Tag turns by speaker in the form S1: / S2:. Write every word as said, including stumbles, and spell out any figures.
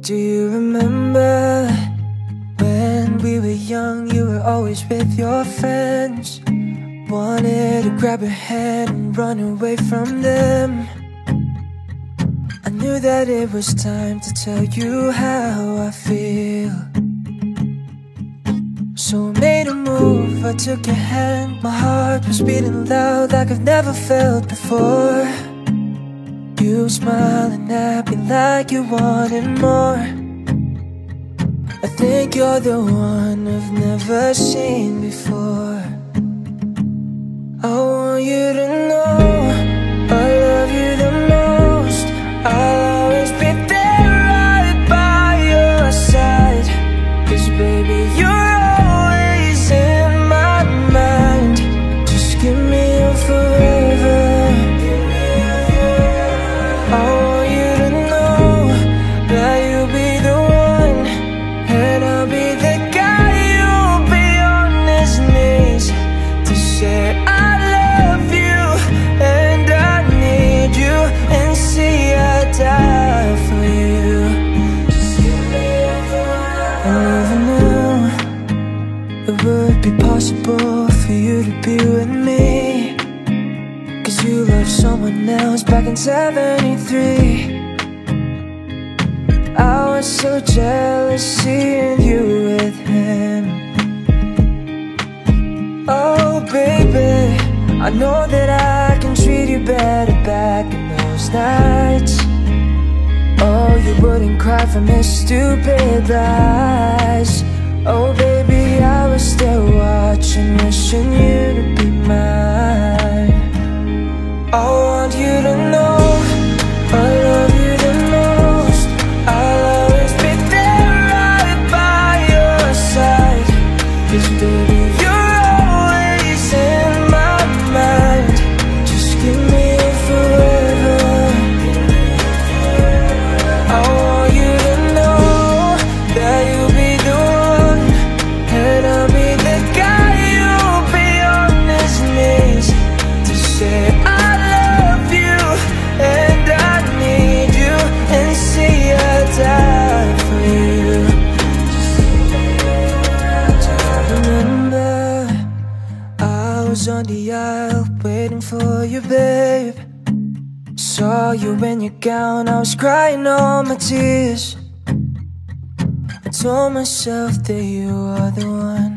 S1: Do you remember when we were young, you were always with your friends? Wanted to grab your hand and run away from them. I knew that it was time to tell you how I feel, so I made a move, I took your hand. My heart was beating loud like I've never felt before. You smiling at me like you wanted more. I think you're the one I've never seen before. I want you to know I love you the most. I'll always be there right by your side, 'cause baby you're always in my mind. Just give me your forever. I want you to know that you'll be the one, and I'll be the guy who'll be on his knees to say I love you and I need you, and see I die for you. I never knew it would be possible for you to be with me, 'cause you loved someone else back in seventy-three. I was so jealous seeing you with him. Oh baby, I know that I can treat you better back in those nights. Oh, you wouldn't cry from his stupid lies. Oh baby, I was still watching, wishing you to be mine. I want you to know I love you the most. I'll always be there right by your side, 'cause baby you're always in my mind. Just give me your forever. I want you to know that you'll be the one, and I'll be the guy who'll be on his knees to say I love you and I need you, and see I die for you. Do you remember I was on the aisle waiting for you, babe? Saw you in your gown, I was crying all my tears. I told myself that you are the one.